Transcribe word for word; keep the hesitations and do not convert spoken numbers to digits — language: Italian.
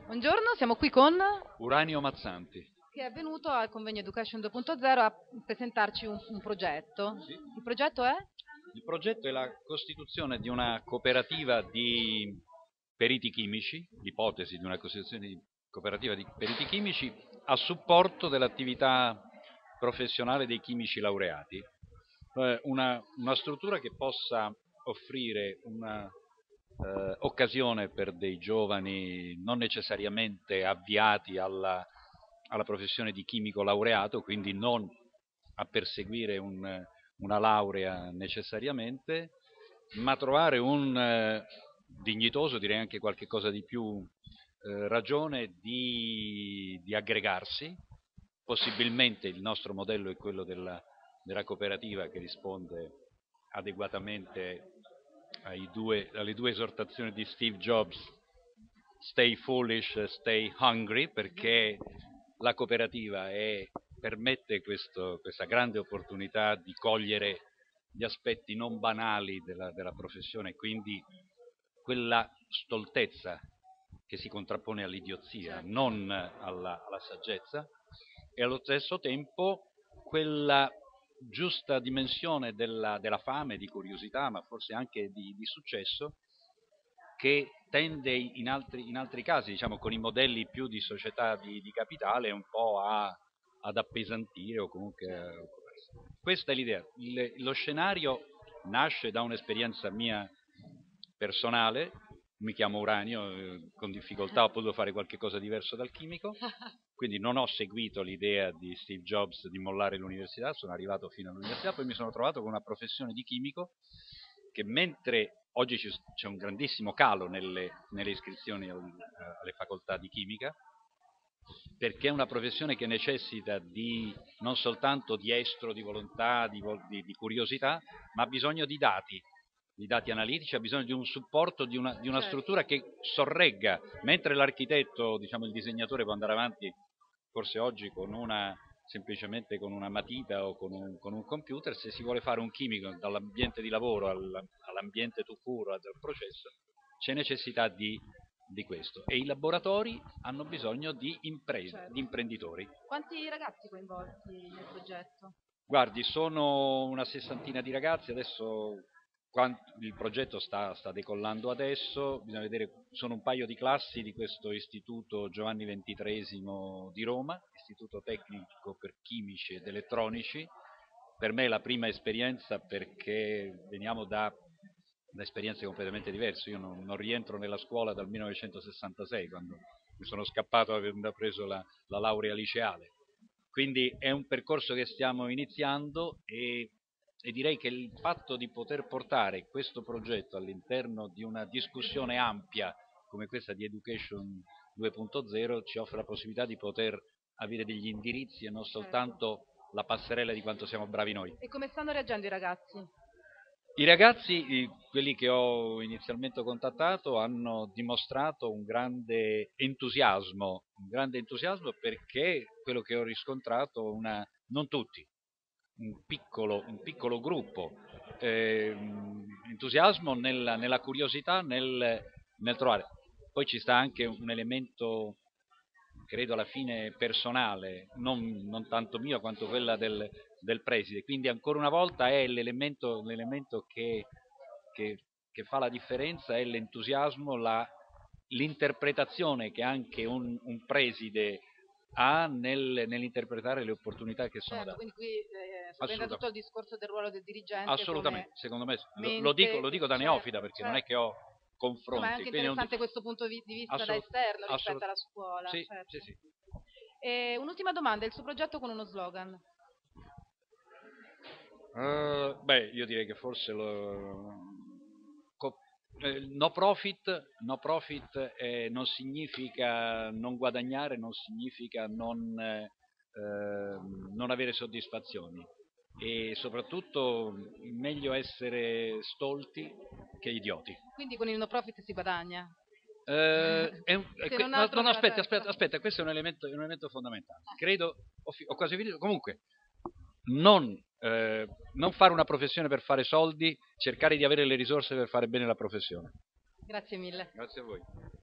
Buongiorno, siamo qui con Uranio Mazzanti. che è venuto al convegno Education due punto zero a presentarci un, un progetto. Sì. Il progetto è? Il progetto è la costituzione di una cooperativa di periti chimici, l'ipotesi di una costituzione di cooperativa di periti chimici a supporto dell'attività professionale dei chimici laureati. Eh, Una, una struttura che possa offrire una eh, occasione per dei giovani non necessariamente avviati alla, alla professione di chimico laureato, quindi non a perseguire un, una laurea necessariamente, ma trovare un eh, dignitoso, direi anche qualche cosa di più, eh, ragione di, di aggregarsi. Possibilmente il nostro modello è quello della, della cooperativa che risponde adeguatamente ai due, alle due esortazioni di Steve Jobs: stay foolish, stay hungry, perché la cooperativa è, permette questo, questa grande opportunità di cogliere gli aspetti non banali della, della professione, quindi quella stoltezza che si contrappone all'idiozia, Certo. non alla, alla saggezza, e allo stesso tempo quella giusta dimensione della, della fame, di curiosità, ma forse anche di, di successo, che tende in altri, in altri casi, diciamo con i modelli più di società di, di capitale, un po' a, ad appesantire o comunque a occuparsi. Questa è l'idea. Il, lo scenario nasce da un'esperienza mia personale. Mi chiamo Uranio, eh, con difficoltà ho potuto fare qualche cosa diverso dal chimico, quindi non ho seguito l'idea di Steve Jobs di mollare l'università, sono arrivato fino all'università, poi mi sono trovato con una professione di chimico che, mentre oggi c'è un grandissimo calo nelle, nelle iscrizioni alle facoltà di chimica, perché è una professione che necessita di, non soltanto di estro, di volontà, di, di, di curiosità, ma ha bisogno di dati, di dati analitici, ha bisogno di un supporto, di una, di una Certo. struttura che sorregga, mentre l'architetto, diciamo il disegnatore, può andare avanti forse oggi con una, semplicemente con una matita o con un, con un computer. Se si vuole fare un chimico dall'ambiente di lavoro all'ambiente tout court, al processo, c'è necessità di, di questo, e i laboratori hanno bisogno di imprese, Certo. di imprenditori. Quanti ragazzi coinvolti nel progetto? Guardi, sono una sessantina di ragazzi, adesso il progetto sta, sta decollando adesso, bisogna vedere, sono un paio di classi di questo istituto Giovanni ventitreesimo di Roma, istituto tecnico per chimici ed elettronici. Per me è la prima esperienza, perché veniamo da, da esperienze completamente diverse. Io non, non rientro nella scuola dal millenovecentosessantasei, quando mi sono scappato avendo preso la, la laurea liceale. Quindi è un percorso che stiamo iniziando, e, e direi che il fatto di poter portare questo progetto all'interno di una discussione ampia come questa di Education due punto zero ci offre la possibilità di poter avere degli indirizzi e non soltanto la passerella di quanto siamo bravi noi. E come stanno reagendo i ragazzi? I ragazzi, quelli che ho inizialmente contattato, hanno dimostrato un grande entusiasmo, un grande entusiasmo perché quello che ho riscontrato, una, non tutti, un piccolo, un piccolo gruppo, eh, entusiasmo nella, nella curiosità, nel, nel trovare. Poi ci sta anche un elemento, credo alla fine personale, non, non tanto mio quanto quella del, del preside, quindi ancora una volta è l'elemento, l'elemento che, che, che fa la differenza, è l'entusiasmo, la, l'interpretazione che anche un, un preside ha nel, nell'interpretare le opportunità che sono Certo, date. quindi qui eh, subentra tutto il discorso del ruolo del dirigente come Assolutamente, secondo me, lo, lo, mente, dico, lo dico da certo, neofita, perché non è certo. che ho Insomma, è confronti. anche Quindi non interessante dico, questo punto di di vista da assolut, esterno rispetto assolut, alla scuola, sì, certo. sì, sì. E un'ultima domanda, il suo progetto con uno slogan? Uh, beh, io direi che forse lo, co, eh, no profit, no profit eh, non significa non guadagnare, non significa non, eh, non avere soddisfazioni, e soprattutto meglio essere stolti che idioti. Quindi con il no profit si guadagna? Eh, è un, è Se que- non no, altro no, no, nella aspetta, testa. aspetta, aspetta, questo è un elemento, è un elemento fondamentale. Credo, ho, fi- ho quasi finito, comunque, non, eh, non fare una professione per fare soldi, cercare di avere le risorse per fare bene la professione. Grazie mille. Grazie a voi.